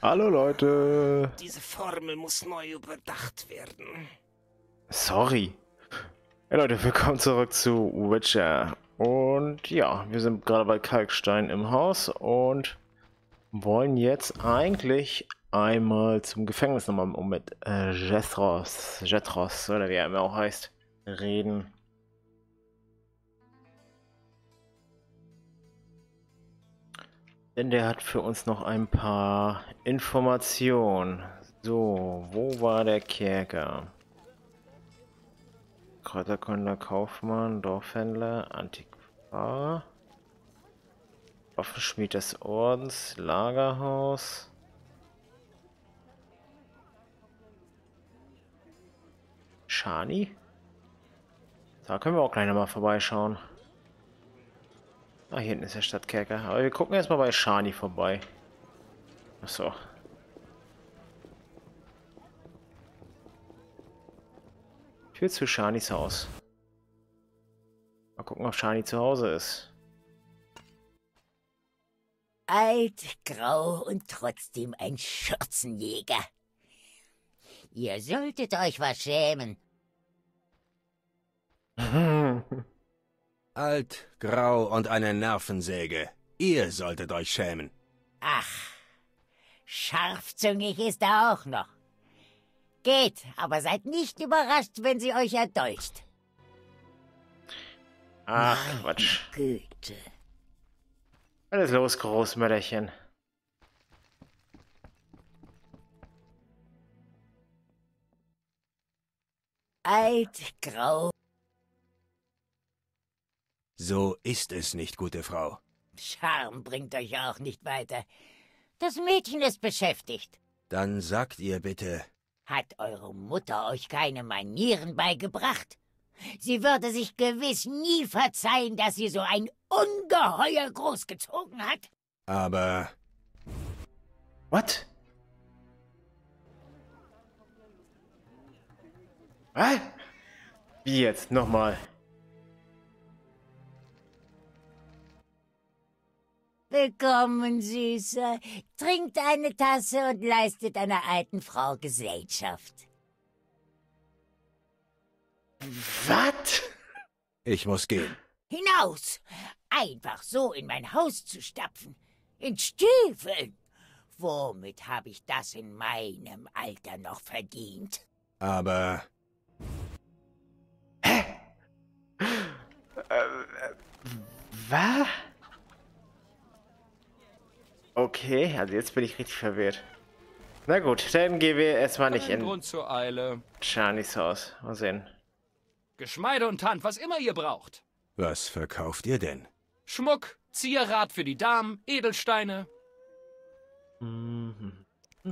Hallo Leute. Diese Formel muss neu überdacht werden. Sorry. Ja Leute, willkommen zurück zu Witcher. Und ja, wir sind gerade bei Kalkstein im Haus und wollen jetzt eigentlich einmal zum Gefängnis nochmal um mit Jetros, oder wie er immer auch heißt, reden. Denn der hat für uns noch ein paar Informationen. So, wo war der Kerker? Kräuterkunde, Kaufmann, Dorfhändler, Antiquar, Waffenschmied des Ordens, Lagerhaus. Shani? Da können wir auch gleich nochmal vorbeischauen. Ah, hier hinten ist der Stadtkerker. Aber wir gucken erstmal bei Shani vorbei. Achso. Ich will zu Shanis Haus. Mal gucken, ob Shani zu Hause ist. Alt, grau und trotzdem ein Schürzenjäger. Ihr solltet euch was schämen. Alt, grau und eine Nervensäge. Ihr solltet euch schämen. Ach, scharfzüngig ist er auch noch. Geht, aber seid nicht überrascht, wenn sie euch erdolcht. Ach, Quatsch. Güte. Was ist los, Großmütterchen? Alt, grau. So ist es nicht, gute Frau. Charme bringt euch auch nicht weiter. Das Mädchen ist beschäftigt. Dann sagt ihr bitte, Hat eure Mutter euch keine Manieren beigebracht? Sie würde sich gewiss nie verzeihen, dass sie so ein Ungeheuer großgezogen hat. aber What? Was? Wie jetzt? Nochmal. Willkommen, Süßer. Trinkt eine Tasse und leistet einer alten Frau Gesellschaft. Was? ich muss gehen. Hinaus! Einfach so in mein Haus zu stapfen. In Stiefeln. Womit habe ich das in meinem Alter noch verdient? Aber Was? Okay, also jetzt bin ich richtig verwirrt. Na gut, dann gehen wir erstmal nicht Kein in Grund zur Eile. Shanis Haus. Mal sehen. Geschmeide und Hand, was immer ihr braucht. was verkauft ihr denn? Schmuck, Zierat für die Damen, Edelsteine. Mhm.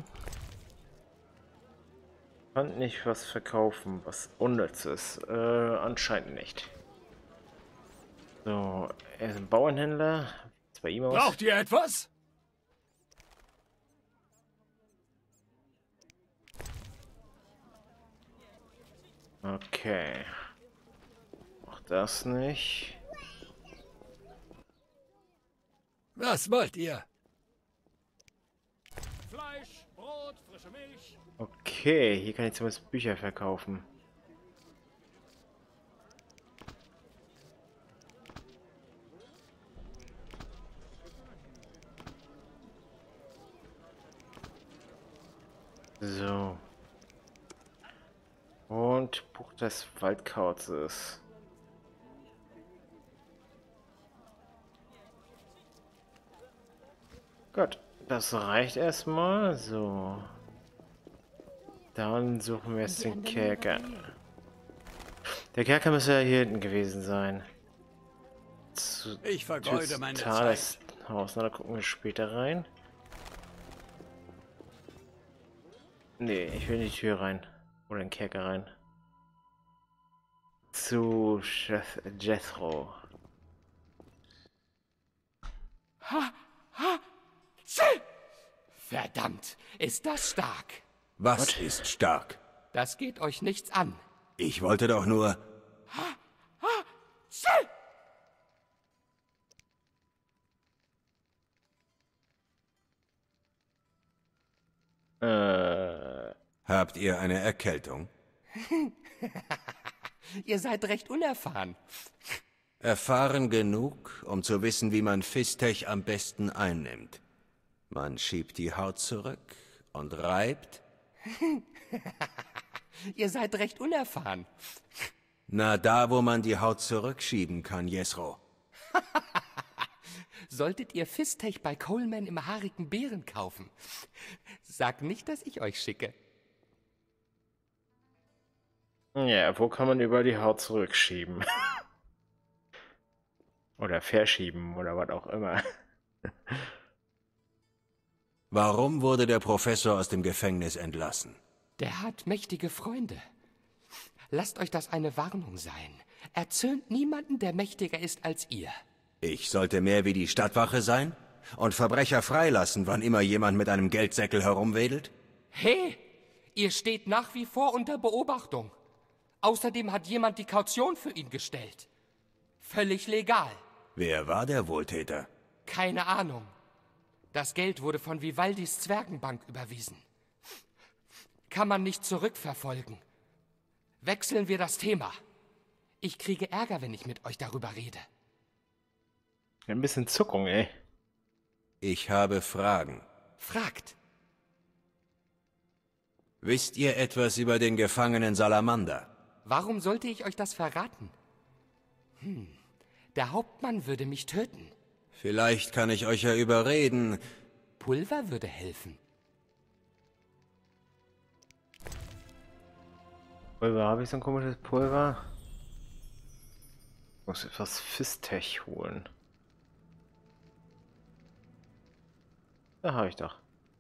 Kann nicht was verkaufen, was unnütz ist. Anscheinend nicht. So, er ist ein Bauernhändler. Ist bei ihm aus. Braucht ihr etwas? Okay. Auch das nicht. Was wollt ihr? Fleisch, Brot, frische Milch. Okay, hier kann ich zumindest Bücher verkaufen. So. Und Buch des Waldkauzes. Gut, das reicht erstmal. So. Dann suchen wir jetzt den Kerker. Der Kerker müsste ja hier hinten gewesen sein. Ich vergeude meine Thales Haus. Na, da gucken wir später rein. Nee, ich will in die Tür rein. Oder in den Kerker rein. Zu Chef Jethro. Verdammt, ist das stark. Was ist stark? Das geht euch nichts an. Ich wollte doch nur... Habt ihr eine Erkältung? Ihr seid recht unerfahren. Erfahren genug, um zu wissen, wie man Fistech am besten einnimmt. Man schiebt die Haut zurück und reibt. Ihr seid recht unerfahren. Na, da, wo man die Haut zurückschieben kann, Jesro. Solltet ihr Fistech bei Coleman im haarigen Bären kaufen, sagt nicht, dass ich euch schicke. Ja, wo kann man über die Haut zurückschieben? Oder verschieben oder was auch immer. Warum wurde der Professor aus dem Gefängnis entlassen? Der hat mächtige Freunde. Lasst euch das eine Warnung sein. Erzürnt niemanden, der mächtiger ist als ihr. Ich sollte mehr wie die Stadtwache sein? Und Verbrecher freilassen, wann immer jemand mit einem Geldsäckel herumwedelt? Hey, ihr steht nach wie vor unter Beobachtung. Außerdem hat jemand die Kaution für ihn gestellt. Völlig legal. Wer war der Wohltäter? Keine Ahnung. Das Geld wurde von Vivaldis Zwergenbank überwiesen. Kann man nicht zurückverfolgen. Wechseln wir das Thema. Ich kriege Ärger, wenn ich mit euch darüber rede. Ein bisschen Zuckung, ey. Ich habe Fragen. Fragt. Wisst ihr etwas über den Gefangenen Salamander? Warum sollte ich euch das verraten? Der Hauptmann würde mich töten. Vielleicht kann ich euch ja überreden. Pulver würde helfen. Pulver, habe ich so ein komisches Pulver? Ich muss etwas Fistech holen. Da habe ich doch.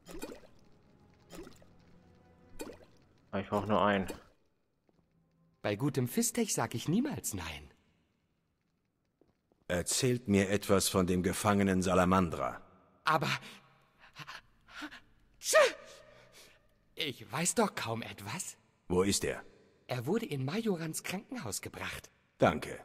Aber ich brauche nur einen. Bei gutem Fistech sage ich niemals nein. Erzählt mir etwas von dem Gefangenen Salamandra. Aber... Ich weiß doch kaum etwas. Wo ist er? Er wurde in Majorans Krankenhaus gebracht. Danke.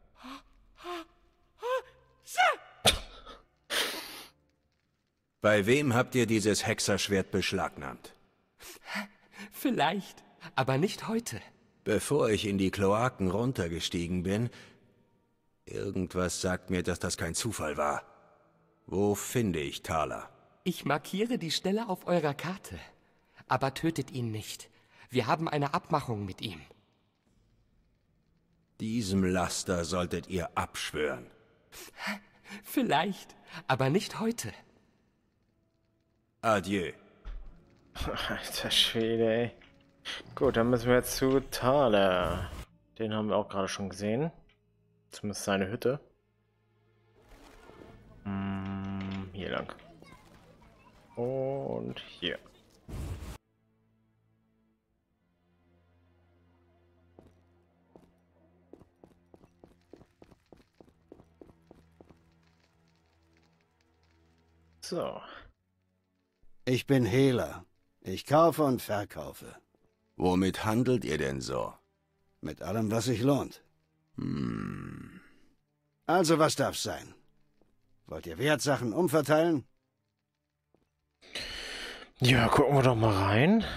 Bei wem habt ihr dieses Hexerschwert beschlagnahmt? Vielleicht, aber nicht heute. Bevor ich in die Kloaken runtergestiegen bin, irgendwas sagt mir, dass das kein Zufall war. Wo finde ich Thaler? Ich markiere die Stelle auf eurer Karte. Aber tötet ihn nicht. Wir haben eine Abmachung mit ihm. Diesem Laster solltet ihr abschwören. Vielleicht, aber nicht heute. Adieu. Alter Schwede, ey. Gut, dann müssen wir jetzt zu Thaler. Den haben wir auch gerade schon gesehen. Zumindest seine Hütte. Hier lang. Und hier. So. Ich bin Hehler. Ich kaufe und verkaufe. Womit handelt ihr denn so? Mit allem, was sich lohnt. Also, was darf's sein? Wollt ihr Wertsachen umverteilen? Ja, gucken wir doch mal rein.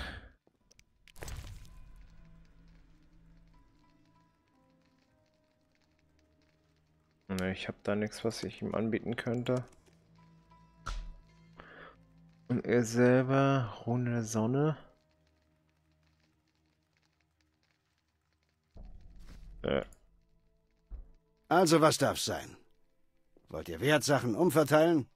Ne, ich habe da nichts, was ich ihm anbieten könnte. Und er selber, Runde der Sonne. Also, was darf's sein? Wollt ihr Wertsachen umverteilen?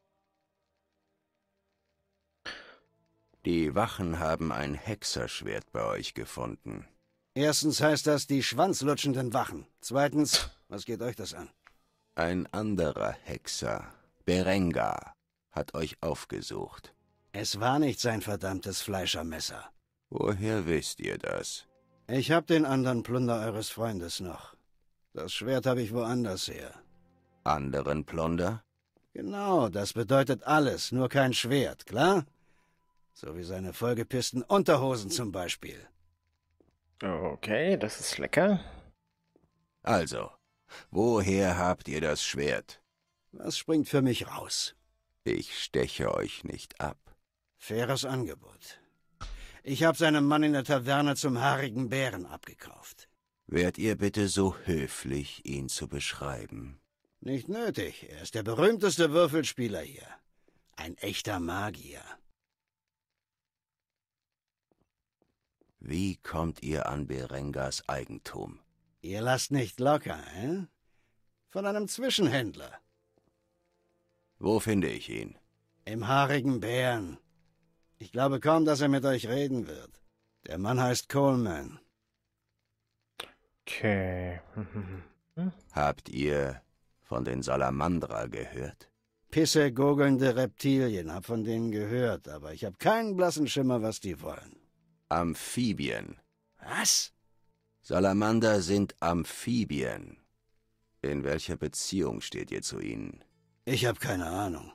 Die Wachen haben ein Hexerschwert bei euch gefunden. Erstens heißt das die schwanzlutschenden Wachen. Zweitens, was geht euch das an? Ein anderer Hexer, Berengar, hat euch aufgesucht. Es war nicht sein verdammtes Fleischermesser. Woher wisst ihr das? Ich hab den anderen Plunder eures Freundes noch. Das Schwert habe ich woanders her. Anderen Plunder? Genau, das bedeutet alles, nur kein Schwert, klar? So wie seine vollgepissten Unterhosen zum Beispiel. Okay, das ist lecker. Also, woher habt ihr das Schwert? Was springt für mich raus? Ich steche euch nicht ab. Faires Angebot. Ich habe seinem Mann in der Taverne zum haarigen Bären abgekauft. Wärt ihr bitte so höflich, ihn zu beschreiben? Nicht nötig. Er ist der berühmteste Würfelspieler hier. Ein echter Magier. Wie kommt ihr an Berengas Eigentum? Ihr lasst nicht locker, Von einem Zwischenhändler. Wo finde ich ihn? Im haarigen Bären. Ich glaube kaum, dass er mit euch reden wird. Der Mann heißt Coleman. Okay. Habt ihr von den Salamandra gehört? Pisse, gurgelnde Reptilien, hab von denen gehört, aber ich hab keinen blassen Schimmer, was die wollen. Amphibien. Was? Salamander sind Amphibien. In welcher Beziehung steht ihr zu ihnen? Ich hab keine Ahnung.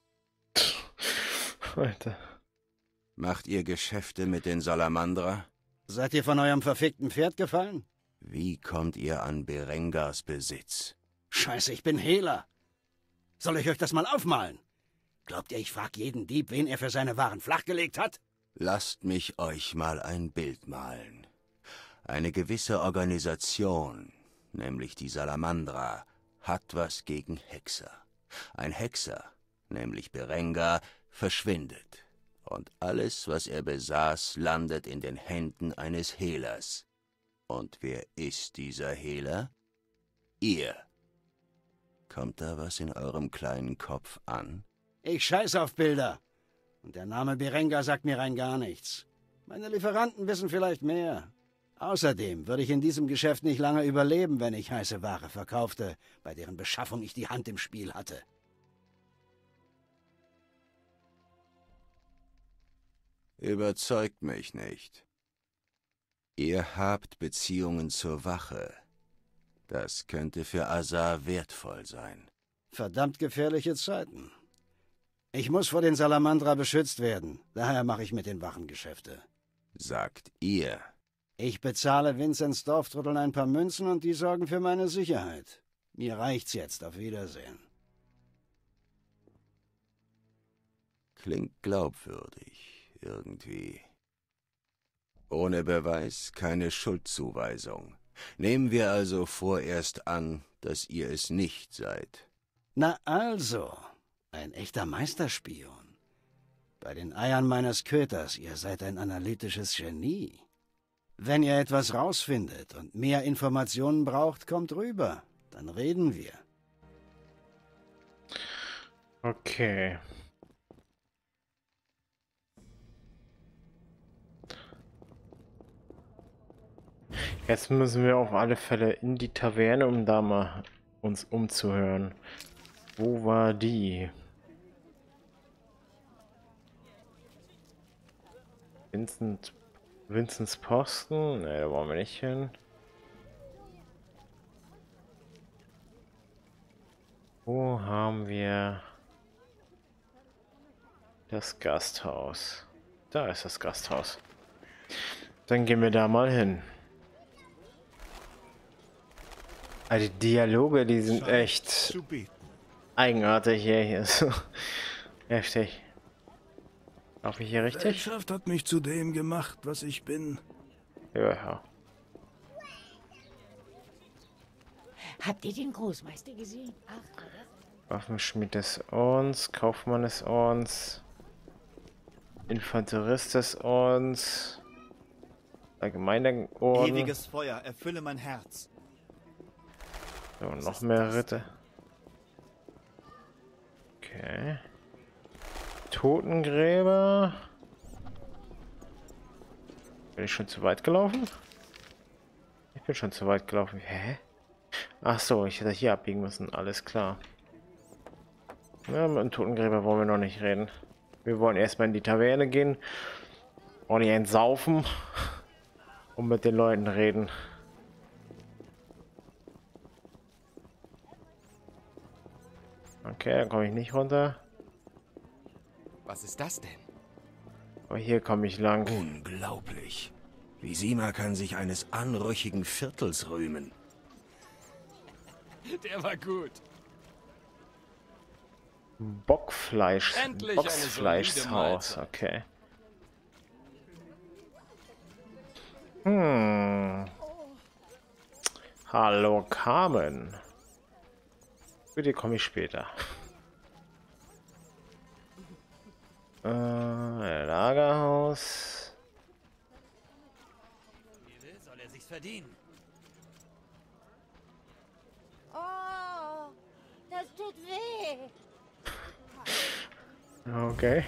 Alter. Macht ihr Geschäfte mit den Salamandra? Seid ihr von eurem verfickten Pferd gefallen? Wie kommt ihr an Berengas Besitz? Scheiße, ich bin Hehler. Soll ich euch das mal aufmalen? Glaubt ihr, ich frag jeden Dieb, wen er für seine Waren flachgelegt hat? Lasst mich euch mal ein Bild malen. Eine gewisse Organisation, nämlich die Salamandra, hat was gegen Hexer. Ein Hexer, nämlich Berengar, verschwindet. Und alles, was er besaß, landet in den Händen eines Hehlers. Und wer ist dieser Hehler? Ihr. Kommt da was in eurem kleinen Kopf an? Ich scheiß auf Bilder. Und der Name Berengar sagt mir rein gar nichts. Meine Lieferanten wissen vielleicht mehr. Außerdem würde ich in diesem Geschäft nicht lange überleben, wenn ich heiße Ware verkaufte, bei deren Beschaffung ich die Hand im Spiel hatte. Überzeugt mich nicht. Ihr habt Beziehungen zur Wache. Das könnte für Azar wertvoll sein. Verdammt gefährliche Zeiten. Ich muss vor den Salamandra beschützt werden. Daher mache ich mit den Wachen Geschäfte. Sagt ihr. Ich bezahle Vinzenz Dorftrotteln ein paar Münzen und die sorgen für meine Sicherheit. Mir reicht's jetzt. Auf Wiedersehen. Klingt glaubwürdig, irgendwie. Ohne Beweis keine Schuldzuweisung. Nehmen wir also vorerst an, dass ihr es nicht seid. Na also, ein echter Meisterspion. Bei den Eiern meines Köters, ihr seid ein analytisches Genie. Wenn ihr etwas rausfindet und mehr Informationen braucht, kommt rüber. Dann reden wir. Okay. Jetzt müssen wir auf alle Fälle in die Taverne, um da mal uns umzuhören. Wo war die? Vinzenz Posten? Ne, da wollen wir nicht hin. Wo haben wir das Gasthaus? Da ist das Gasthaus. Dann gehen wir da mal hin. Also die Dialoge, die sind echt eigenartig hier. Ist so heftig. Laufe ich hier richtig? Die Gesellschaft hat mich zu dem gemacht, was ich bin. Ja. Habt ihr den Großmeister gesehen? Waffenschmied des Ordens, Kaufmann des Ordens, Infanterist des Ordens, Allgemeiner Orden. Ewiges Feuer, erfülle mein Herz. So, noch mehr Ritter. Okay. Totengräber. Bin ich schon zu weit gelaufen? Ich bin schon zu weit gelaufen. Hä? Ach so, ich hätte hier abbiegen müssen. Alles klar. Ja, mit dem Totengräber wollen wir noch nicht reden. Wir wollen erstmal in die Taverne gehen. Ordentlich entsaufen. Und mit den Leuten reden. Okay, dann komme ich nicht runter. Was ist das denn? Aber hier komme ich lang. Unglaublich. Visima kann sich eines anrüchigen Viertels rühmen. Der war gut. Bockfleisch. Endlich eine Boxfleischhaus. solide Mahlzeit. Okay. Hallo Carmen. Für die komme ich später. Lagerhaus. Soll er sich's verdienen? Oh, das tut weh. Okay.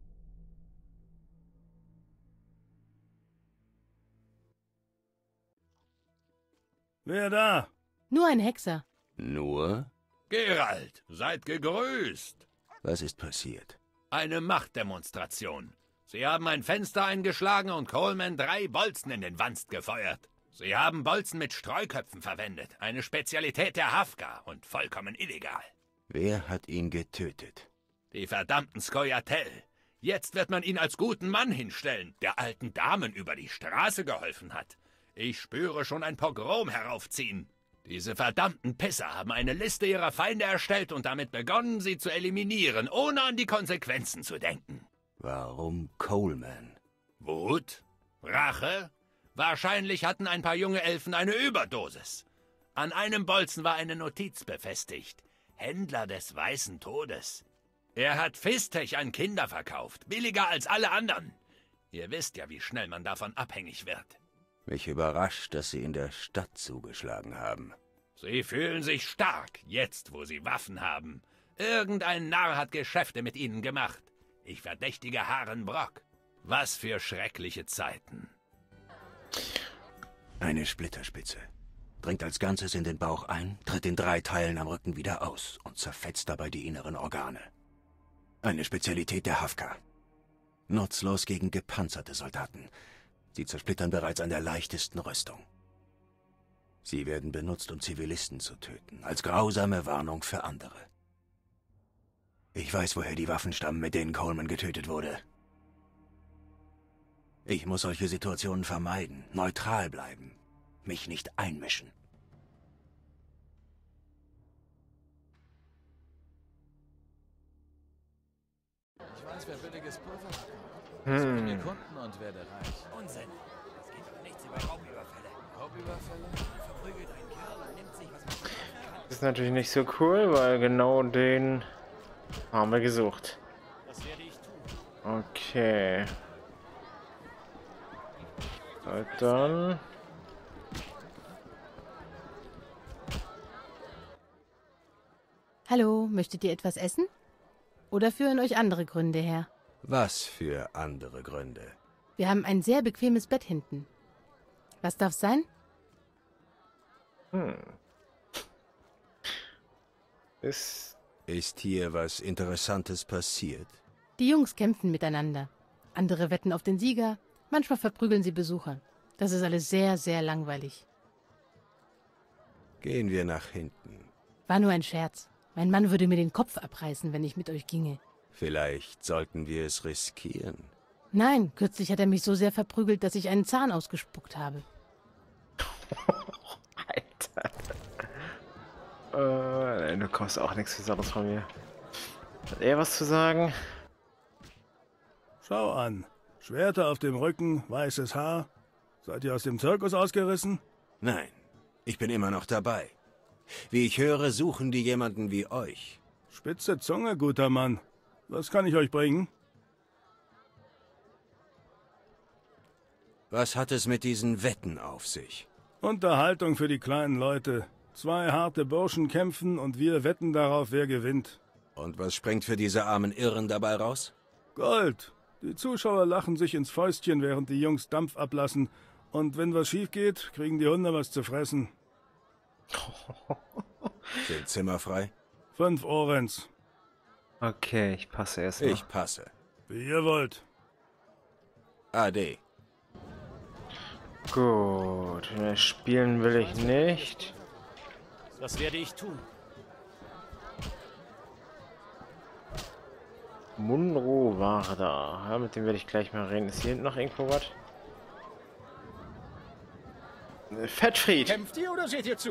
Wer da? Nur ein Hexer. Nur? Geralt, seid gegrüßt. Was ist passiert? Eine Machtdemonstration. Sie haben ein Fenster eingeschlagen und Coleman 3 Bolzen in den Wanst gefeuert. Sie haben Bolzen mit Streuköpfen verwendet, eine Spezialität der Hafka und vollkommen illegal. Wer hat ihn getötet? Die verdammten Skoyatel. Jetzt wird man ihn als guten Mann hinstellen, der alten Damen über die Straße geholfen hat. Ich spüre schon ein Pogrom heraufziehen. Diese verdammten Pisser haben eine Liste ihrer Feinde erstellt und damit begonnen, sie zu eliminieren, ohne an die Konsequenzen zu denken. Warum Coleman? Wut? Rache? Wahrscheinlich hatten ein paar junge Elfen eine Überdosis. An einem Bolzen war eine Notiz befestigt. Händler des Weißen Todes. Er hat Fistech an Kinder verkauft, billiger als alle anderen. Ihr wisst ja, wie schnell man davon abhängig wird. Mich überrascht, dass Sie in der Stadt zugeschlagen haben. Sie fühlen sich stark, jetzt wo Sie Waffen haben. Irgendein Narr hat Geschäfte mit ihnen gemacht. Ich verdächtige Haren Brock. Was für schreckliche Zeiten. Eine Splitterspitze. Dringt als Ganzes in den Bauch ein, tritt in 3 Teilen am Rücken wieder aus und zerfetzt dabei die inneren Organe. Eine Spezialität der Hafka. Nutzlos gegen gepanzerte Soldaten. Sie zersplittern bereits an der leichtesten Rüstung. Sie werden benutzt, um Zivilisten zu töten, als grausame Warnung für andere. Ich weiß, woher die Waffen stammen, mit denen Coleman getötet wurde. Ich muss solche Situationen vermeiden, neutral bleiben, mich nicht einmischen. Ich weiß, wer billiges Pulver verkauft. Ich bringe mir Kunden und werde reich. Unsinn. Es geht doch nichts über Raubüberfälle. Raubüberfälle? Verprügelt einen Kerl und nimmt sich, was man verkaufen kann. Das ist natürlich nicht so cool, weil genau den haben wir gesucht. Das werde ich tun. Okay. So, dann. Hallo, möchtet ihr etwas essen? Oder führen euch andere Gründe her? Was für andere Gründe? Wir haben ein sehr bequemes Bett hinten. Was darf's sein? Ist hier was Interessantes passiert? Die Jungs kämpfen miteinander. Andere wetten auf den Sieger. Manchmal verprügeln sie Besucher. Das ist alles sehr, sehr langweilig. Gehen wir nach hinten. War nur ein Scherz. Mein Mann würde mir den Kopf abreißen, wenn ich mit euch ginge. Vielleicht sollten wir es riskieren. Nein, kürzlich hat er mich so sehr verprügelt, dass ich einen Zahn ausgespuckt habe. Alter. Du kommst auch nichts Besonderes von mir. Hat er was zu sagen? Schau an. Schwerter auf dem Rücken, weißes Haar. Seid ihr aus dem Zirkus ausgerissen? Nein, ich bin immer noch dabei. Wie ich höre, suchen die jemanden wie euch. Spitze Zunge, guter Mann. Was kann ich euch bringen? Was hat es mit diesen Wetten auf sich? Unterhaltung für die kleinen Leute. 2 harte Burschen kämpfen und wir wetten darauf, wer gewinnt. Und was springt für diese armen Irren dabei raus? Gold. Die Zuschauer lachen sich ins Fäustchen, während die Jungs Dampf ablassen. Und wenn was schief geht, kriegen die Hunde was zu fressen. Sind Zimmer frei? 5 Orens. Okay, ich passe erstmal. Ich passe. Wie ihr wollt. Ade. Gut, mehr spielen will ich nicht. Das werde ich tun. Munro war da. Ja, mit dem werde ich gleich mal reden. Ist hier hinten noch irgendwo was? Fettfried! Kämpft ihr oder seht ihr zu?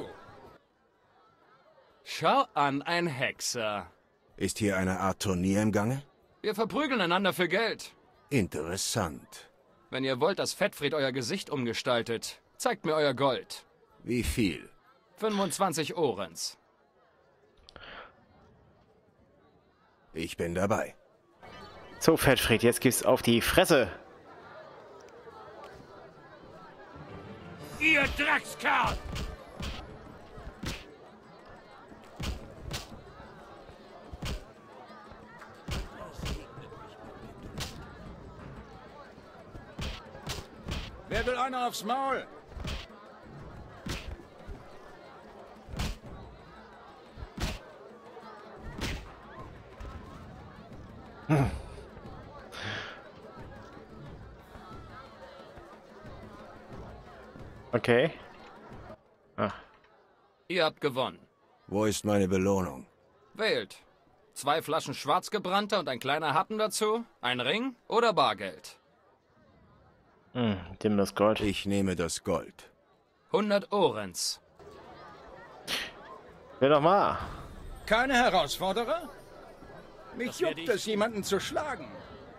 Schau an, ein Hexer. Ist hier eine Art Turnier im Gange? Wir verprügeln einander für Geld. Interessant. Wenn ihr wollt, dass Fettfried euer Gesicht umgestaltet, zeigt mir euer Gold. Wie viel? 25 Ohrens. Ich bin dabei. So, Fettfried, jetzt gibt's auf die Fresse. Ihr Dreckskerl! Wer will einer aufs Maul? Okay. Ah. Ihr habt gewonnen. Wo ist meine Belohnung? Wählt. 2 Flaschen Schwarzgebrannter und ein kleiner Happen dazu, ein Ring oder Bargeld. Nimm das Gold. Ich nehme das Gold. 100 Ohrens. Will doch mal. Keine Herausforderer? Mich juckt es, jemanden zu schlagen.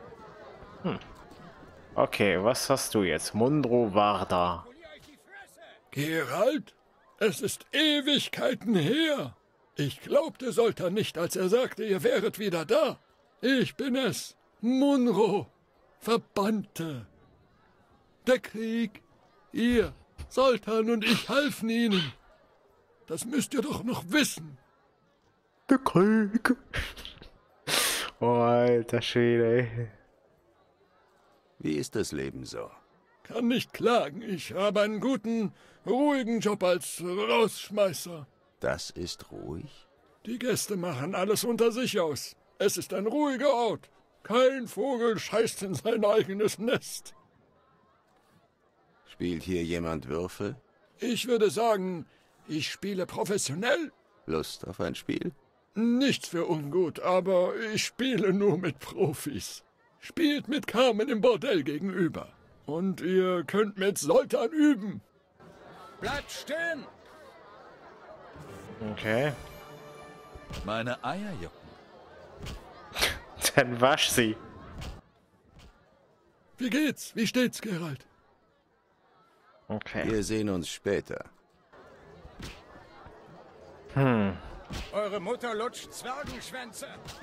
Okay, was hast du jetzt? Mundro Varda. Geralt, es ist Ewigkeiten her. Ich glaubte Soltan nicht, als er sagte, ihr wäret wieder da. Ich bin es, Munro, Verbannte. Der Krieg, ihr, Soltan und ich halfen ihnen. Das müsst ihr doch noch wissen. Der Krieg. Oh, alter Schwede, ey. Wie ist das Leben so? Kann nicht klagen, ich habe einen guten, ruhigen Job als Rausschmeißer. Das ist ruhig? Die Gäste machen alles unter sich aus. Es ist ein ruhiger Ort. Kein Vogel scheißt in sein eigenes Nest. Spielt hier jemand Würfel? Ich würde sagen, ich spiele professionell. Lust auf ein Spiel? Nichts für ungut, aber ich spiele nur mit Profis. Spielt mit Carmen im Bordell gegenüber. Und ihr könnt mit Soltan üben. Bleibt stehen! Okay. Meine Eier jucken. Dann wasch sie. Wie geht's? Wie steht's, Geralt? Okay. Wir sehen uns später. Eure Mutter lutscht Zwergenschwänze.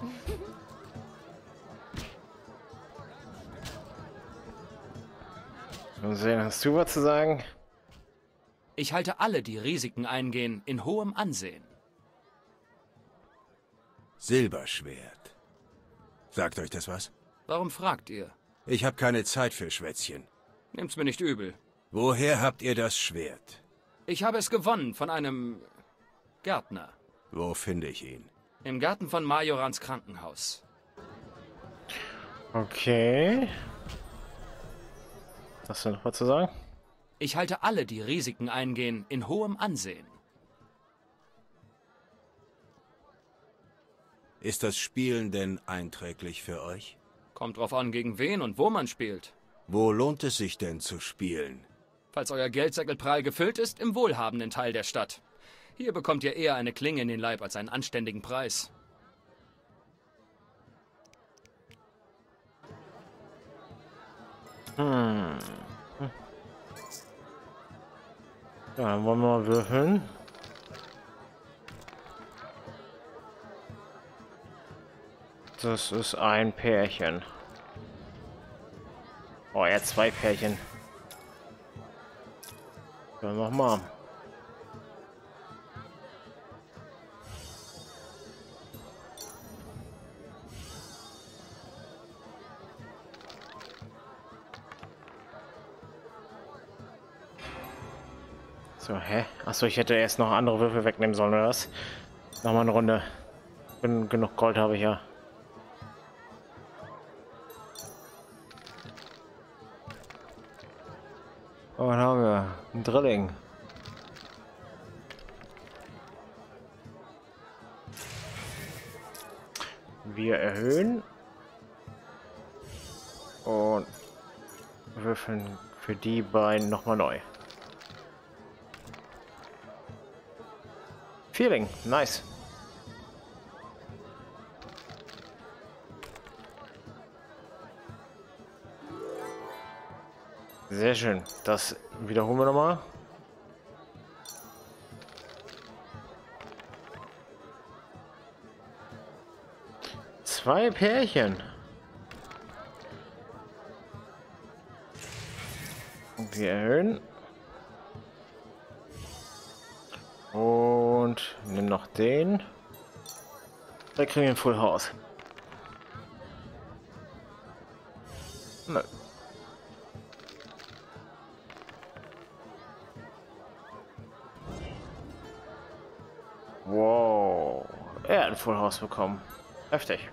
Mal sehen, hast du was zu sagen? Ich halte alle, die Risiken eingehen, in hohem Ansehen. Silberschwert. Sagt euch das was? Warum fragt ihr? Ich habe keine Zeit für Schwätzchen. Nehmt's mir nicht übel. Woher habt ihr das Schwert? Ich habe es gewonnen von einem Gärtner. Wo finde ich ihn? Im Garten von Majorans Krankenhaus. Okay. Hast du noch was zu sagen? Ich halte alle, die Risiken eingehen, in hohem Ansehen. Ist das Spielen denn einträglich für euch? Kommt drauf an, gegen wen und wo man spielt. Wo lohnt es sich denn zu spielen? Falls euer Geldsäckel prall gefüllt ist, im wohlhabenden Teil der Stadt. Hier bekommt ihr eher eine Klinge in den Leib als einen anständigen Preis. Ja, dann wollen wir mal würfeln. Das ist ein Pärchen. Oh, ja, 2 Pärchen. Dann nochmal. So, hä? Achso, ich hätte erst noch andere Würfel wegnehmen sollen, oder was? Nochmal eine Runde. Genug Gold habe ich ja. Oh, was haben wir? Ein Drilling. Wir erhöhen. Und würfeln für die beiden nochmal neu. Feeling, nice. Sehr schön. Das wiederholen wir nochmal. Zwei Pärchen. Und wir erhöhen. Und nehmen noch den. Da kriegen wir ein Full House. Nö. Wow. Er hat ein Full House bekommen. Heftig.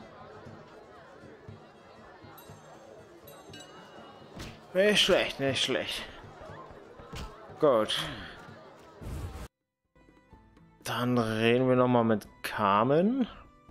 Nicht schlecht, nicht schlecht. Gut. Dann reden wir noch mal mit Carmen.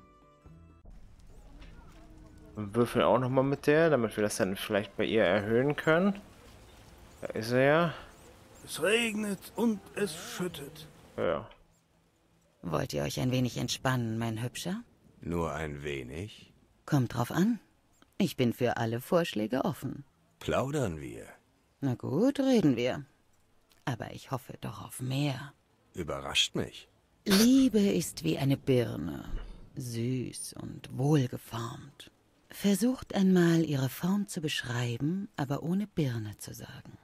Und würfeln auch noch mal mit der, damit wir das dann vielleicht bei ihr erhöhen können. Da ist er ja. Es regnet und es schüttet. Ja. Wollt ihr euch ein wenig entspannen, mein Hübscher? Nur ein wenig? Kommt drauf an. Ich bin für alle Vorschläge offen. Plaudern wir? Na gut, reden wir. Aber ich hoffe doch auf mehr. Überrascht mich. Liebe ist wie eine Birne, süß und wohlgeformt. Versucht einmal, ihre Form zu beschreiben, aber ohne Birne zu sagen.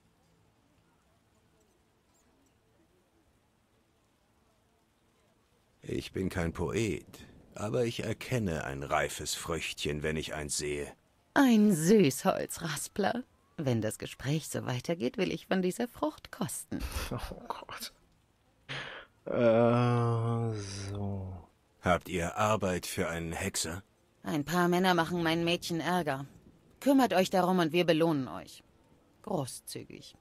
Ich bin kein Poet, aber ich erkenne ein reifes Früchtchen, wenn ich eins sehe. Ein Süßholzraspler. Wenn das Gespräch so weitergeht, will ich von dieser Frucht kosten. Oh Gott. So. Habt ihr Arbeit für einen Hexer? Ein paar Männer machen meinen Mädchen Ärger. Kümmert euch darum und wir belohnen euch. Großzügig.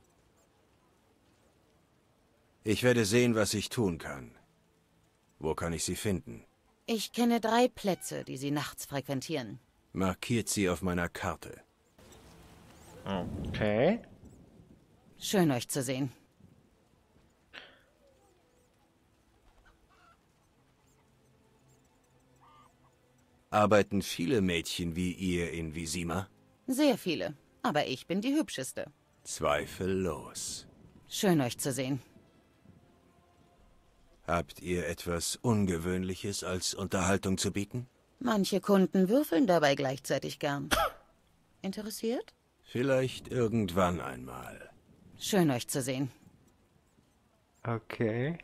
Ich werde sehen, was ich tun kann. Wo kann ich sie finden? Ich kenne 3 Plätze, die sie nachts frequentieren. Markiert sie auf meiner Karte. Okay. Schön, euch zu sehen. Arbeiten viele Mädchen wie ihr in Vizima? Sehr viele, aber ich bin die Hübscheste. Zweifellos. Schön, euch zu sehen. Habt ihr etwas Ungewöhnliches als Unterhaltung zu bieten? Manche Kunden würfeln dabei gleichzeitig gern. Interessiert? Vielleicht irgendwann einmal. Schön, euch zu sehen. Okay.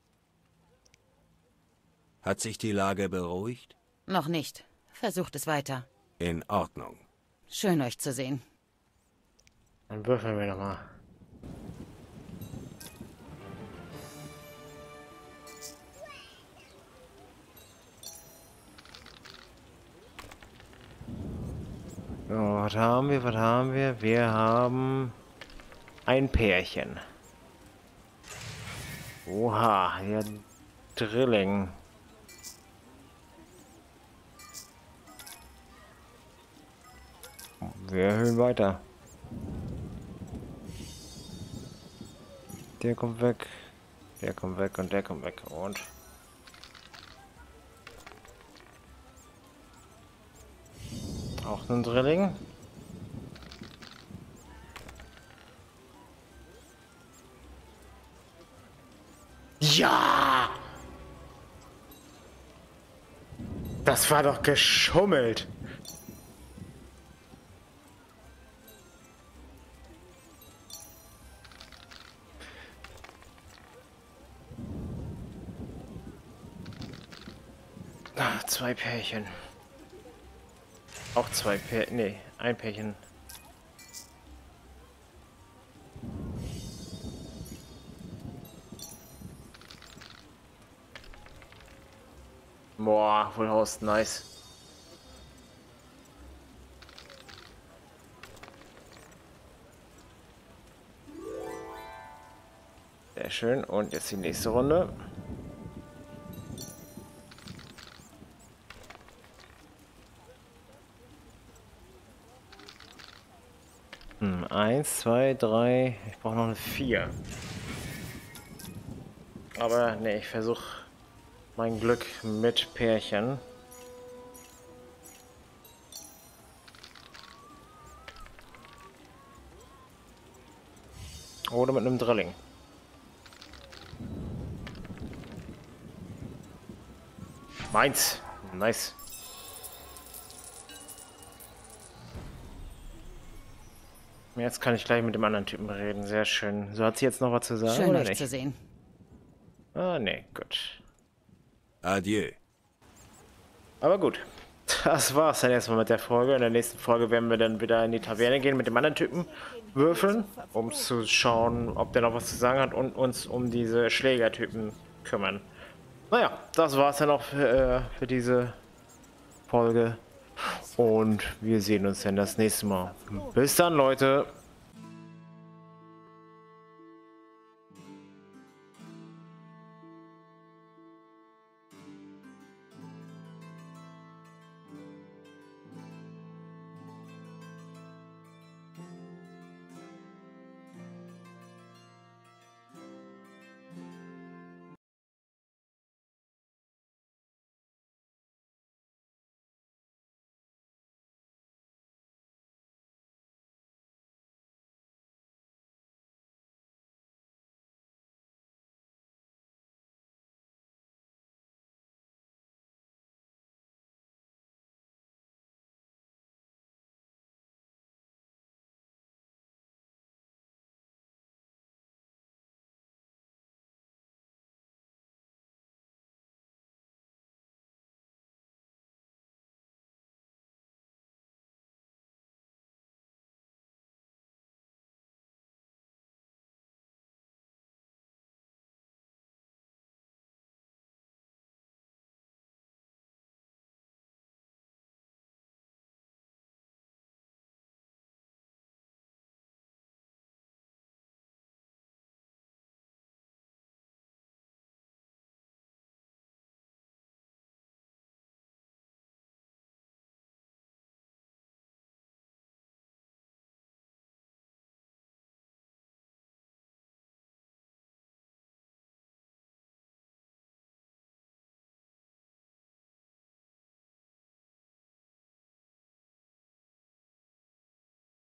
Hat sich die Lage beruhigt? Noch nicht. Versucht es weiter. In Ordnung. Schön, euch zu sehen. Dann würfeln wir nochmal. So, was haben wir? Was haben wir? Wir haben ein Pärchen. Oha, ja, Drilling. Wir erhöhen weiter. Der kommt weg. Der kommt weg und der kommt weg. Und auch ein Drilling. Ja! Das war doch geschummelt. Ah, 2 Pärchen. Auch 2 Pärchen. Nee, ein Pärchen. Boah, Full House, nice. Sehr schön. Und jetzt die nächste Runde. Eins, 2, 3. Ich brauche noch eine 4. Aber ne, ich versuche mein Glück mit Pärchen. Oder mit einem Drilling. Meins. Nice. Jetzt kann ich gleich mit dem anderen Typen reden. Sehr schön. So, hat sie jetzt noch was zu sagen? Schön, oder euch nicht? zu sehen. Ah, nee, gut. Adieu. Aber gut. Das war's dann erstmal mit der Folge. In der nächsten Folge werden wir dann wieder in die Taverne gehen mit dem anderen Typen würfeln, um zu schauen, ob der noch was zu sagen hat und uns um diese Schlägertypen kümmern. Naja, das war's dann auch für diese Folge. Und wir sehen uns dann das nächste Mal. Bis dann, Leute.